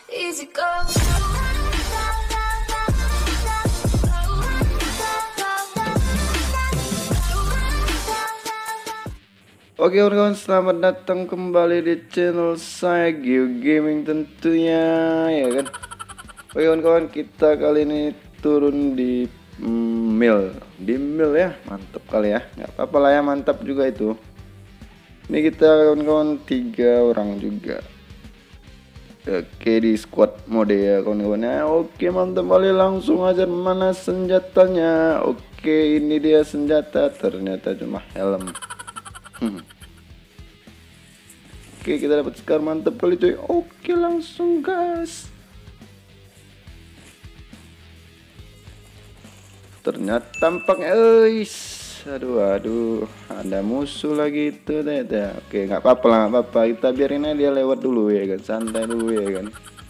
easy go. Oke kawan-kawan, selamat datang kembali di channel saya Gio Gaming tentunya, ya kan. Oke kawan-kawan, kita kali ini turun di mil ya, mantap kali ya, nggak apa-apa lah ya, mantap juga itu. Ini kita kawan-kawan 3 orang juga. Oke, di squad mode ya kawan-kawan ya. Oke, mantap kali, langsung aja, mana senjatanya. Oke, ini dia senjata, ternyata cuma helm. Oke, kita dapat scar, mantap kali coy. Oke, langsung gas. Ternyata tampaknya, aduh, ada musuh lagi itu ternyata. Oke, nggak apa-apa lah, nggak apa-apa. Kita biarin aja dia lewat dulu ya kan, santai dulu ya kan.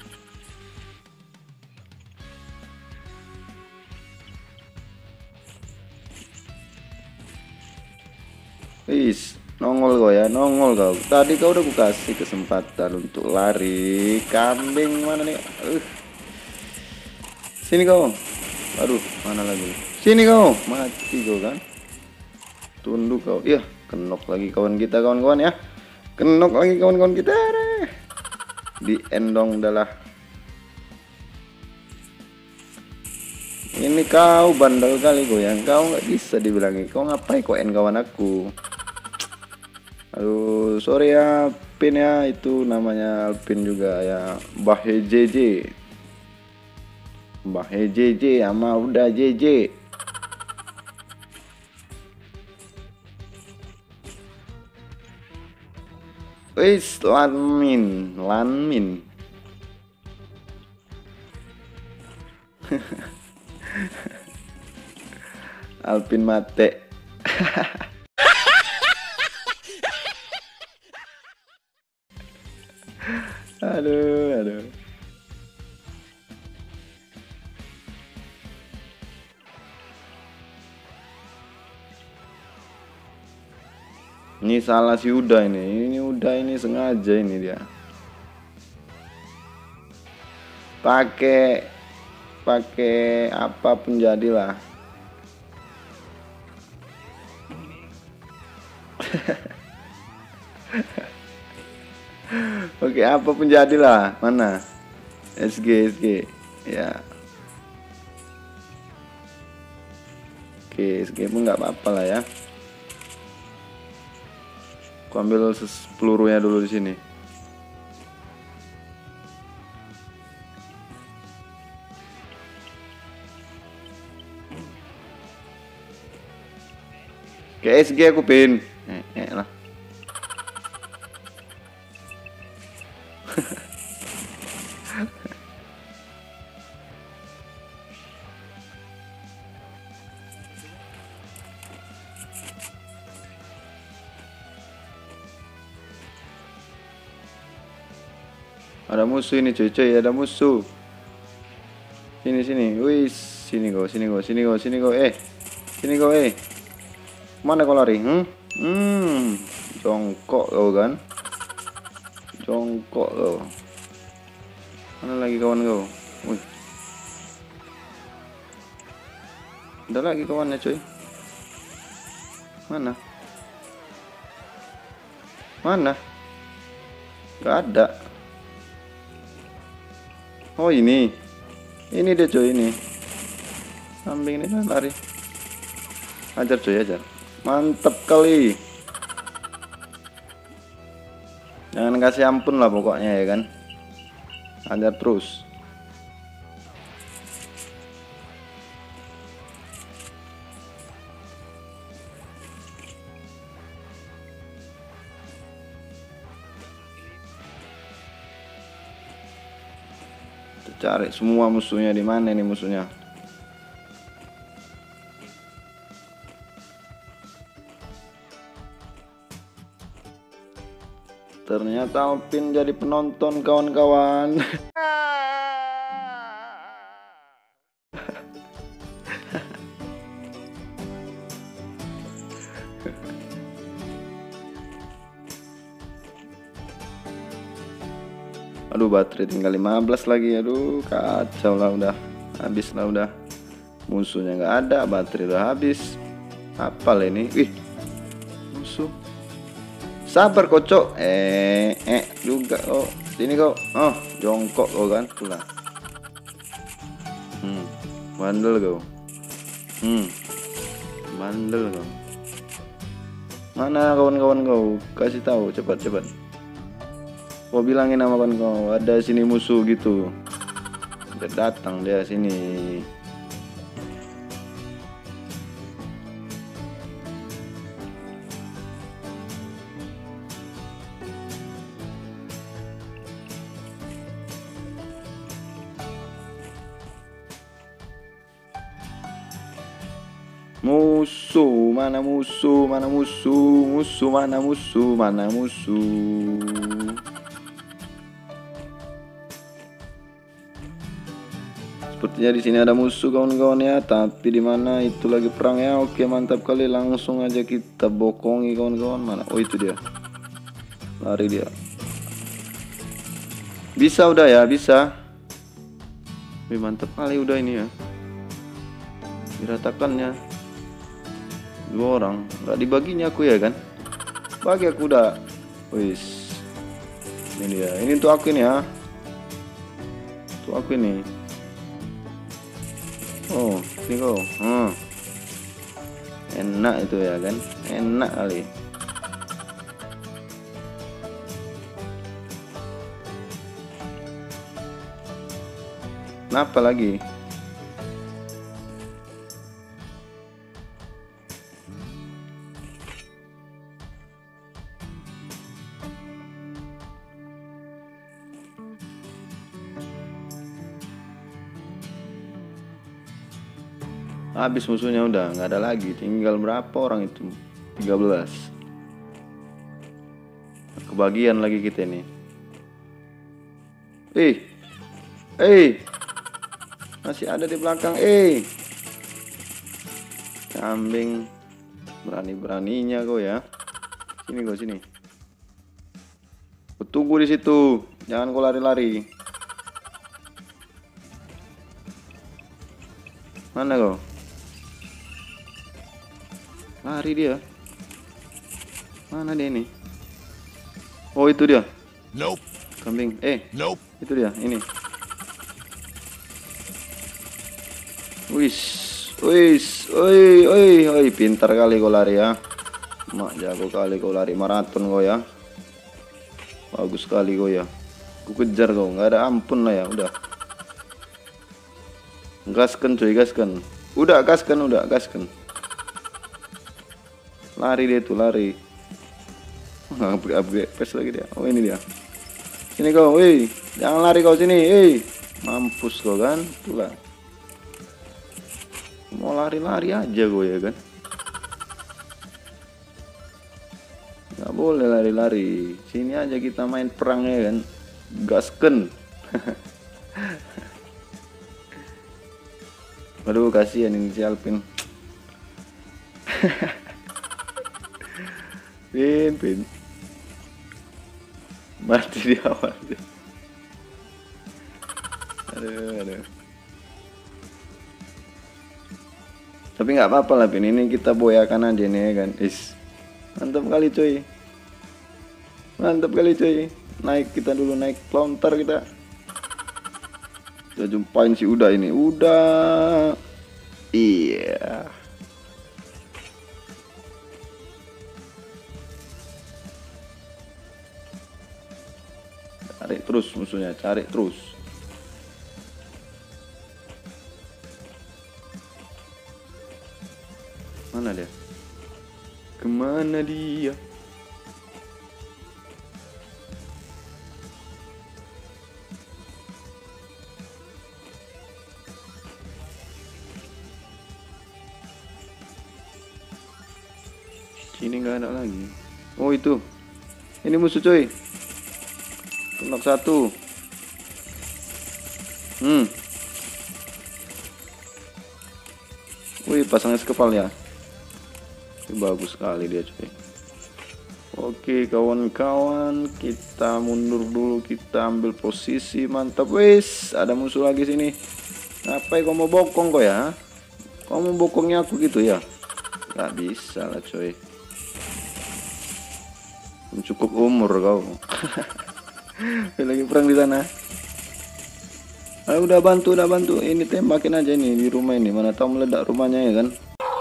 Nongol kau ya, nongol kau. Tadi kau udah ku kasih kesempatan untuk lari. Kambing mana nih? Sini kau. Aduh, mana lagi? Sini kau. Mati kau kan? Tunduk kau. Iya, kenok lagi kawan kita kawan-kawan ya. Kenok lagi kawan-kawan kita. Di endong adalah. Ini kau bandel kali kau ya. Kau nggak bisa dibilangi. Kau ngapain kau end kawan aku? Aduh, sorry ya, Pin ya, itu namanya Alpin juga ya. Mbah JJ sama udah JJ. Wis, Lanmin. Alpin mate. Aduh. Ini salah si Uda ini. Ini Uda ini sengaja ini dia. Pakai apapun jadilah. Oke, apapun jadilah. Mana? SG ya. Oke, SG pun nggak apa-apa lah ya. Aku ambil pelurunya dulu di sini. Oke, SG aku pin. Lah. Ada musuh ini cuy, ada musuh. Sini. Wih, sini kau. Sini kau. Mana kau lari? Jongkok kau kan? Jongkok kau. Mana lagi kawan kau? Wih. Ada lagi kawannya cuy. Mana? Gak ada. Oh ini dia cuy, ini kambing ini kan lari. Ajar cuy, ajar. Mantap kali. Jangan kasih ampun lah pokoknya ya kan. Ajar terus. Cari semua musuhnya, di mana ini musuhnya? Ternyata Alpin jadi penonton kawan-kawan. Aduh, baterai tinggal 15 lagi. Aduh, kacau lah, udah habis lah udah. Musuhnya nggak ada, baterai udah habis. Apal ini? Wih, musuh. Sabar kocok. Juga kok. Sini kok. Oh, jongkok kok kan. Tulah. Bandel kau. Bandel kau. Mana kawan-kawan kau? Kasih tahu cepat-cepat. Kau bilangin sama kawan kau, ada sini musuh gitu. Udah datang dia sini. Musuh, mana musuh, mana musuh, musuh mana musuh, mana musuh. Sepertinya di sini ada musuh kawan-kawan ya, tapi di mana itu lagi perang ya. Oke, mantap kali, langsung aja kita bokongi kawan-kawan. Mana? Oh, itu dia. Lari dia. Bisa udah ya, bisa. Wih, mantap kali udah ini ya. Diratakannya. 2 orang, nggak dibaginya aku ya kan? Bagi aku udah. Wis. Ini dia. Ini untuk aku ini ya. Untuk aku ini. Oh, ini kau. Enak itu ya kan? Enak kali. Kenapa lagi? Habis musuhnya udah nggak ada lagi, tinggal berapa orang itu? 13. Kebagian lagi kita nih. Masih ada di belakang. Kambing, berani-beraninya kau ya. Sini kau, sini. Kau tunggu di situ, jangan kau lari-lari. Mana kau? Lari dia. Mana dia ini? Oh, itu dia. Nope. Kambing. Nope. Itu dia, ini. Oi, pintar kali kau lari ya. Mak, jago kali kau lari maraton kau ya. Bagus sekali kau ya. Ku kejar kau, nggak ada ampun lah ya, udah. Gaskan coy, gaskan. Udah, gaskan. Lari dia tuh, lari. Upgrade pes lagi dia. Oh, ini dia. Sini kau, jangan lari kau sini, mampus kau kan, itulah. Mau lari-lari aja gue ya kan. Nggak boleh lari-lari. Sini aja kita main perang ya kan. Gasken. Aduh, kasihan ini si Alvin. Pin. Mati di awal. Aduh. Tapi nggak apa-apa lah, Pin. Ini kita boyakan aja nih ya kan. Mantap kali coy. Kita dulu naik lontar kita. Kita jumpain si Uda ini. Iya. Cari terus musuhnya, cari terus. Mana dia? Kemana dia? Sini nggak ada lagi. Oh, itu. Ini musuh coy. Knock 1. Wih, pasang es kepal ya. Bagus sekali dia coy. Oke kawan-kawan, kita mundur dulu, kita ambil posisi. Mantap, wis ada musuh lagi sini. Ngapain kau mau bokong kau ya? Kau mau bokongnya aku gitu ya? Gak bisa lah coy, cukup umur kau. Lagi perang di sana. Udah bantu, ini tembakin aja nih di rumah ini, mana tahu meledak rumahnya ya kan.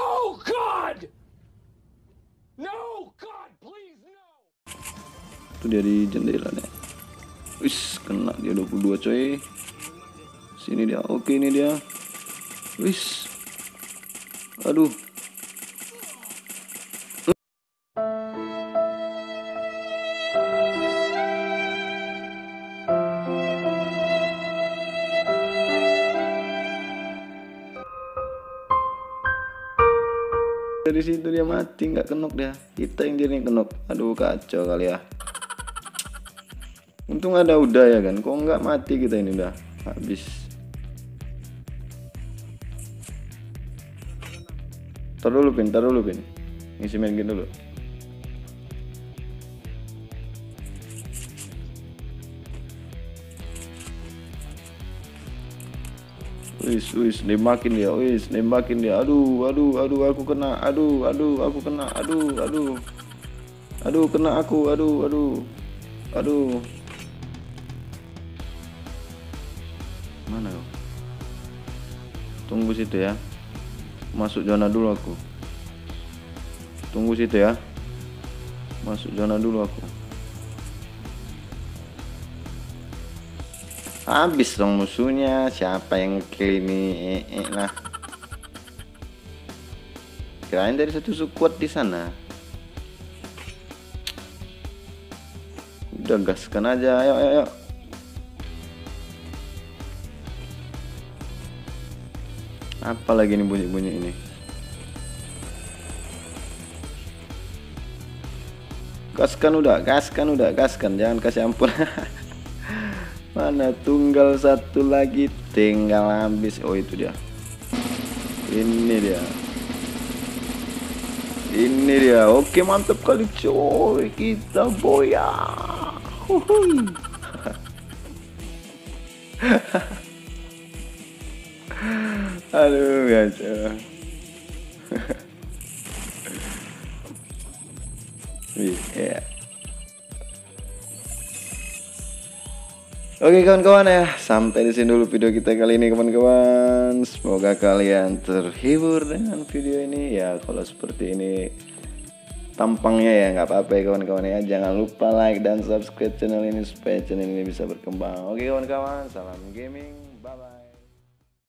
Itu dia di jendela nih. Wis kena dia 22 coy. Sini dia, oke ini dia. Wis, aduh. Dari situ dia mati, nggak kenok dia. Kita yang jadi kenok. Aduh kacau kali ya. Untung ada udah ya kan. Kok nggak mati kita ini udah habis. Taruh dulu pin. Ngisi main game dulu. Wis, nembakin dia, Aduh, aku kena. Aku kena. Aduh, kena aku. Aduh. Mana kau? Tunggu situ ya. Masuk zona dulu aku. Tunggu situ ya. Masuk zona dulu aku. Habis dong musuhnya. Siapa yang kill ini? Lah. Kirain dari satu squad di sana. Udah gaskan aja. Ayo. Apa lagi nih bunyi-bunyi ini? Gaskan udah. Jangan kasih ampun. Mana tunggal satu lagi, tinggal habis. Oh itu dia. Ini dia. Oke mantap kali coy, kita boya. Aduh kacau. Yeah. Oke kawan-kawan ya, sampai di sini dulu video kita kali ini kawan-kawan. Semoga kalian terhibur dengan video ini ya. Kalau seperti ini tampangnya ya nggak apa-apa ya kawan-kawan ya. Jangan lupa like dan subscribe channel ini supaya channel ini bisa berkembang. Oke kawan-kawan, salam gaming, bye bye.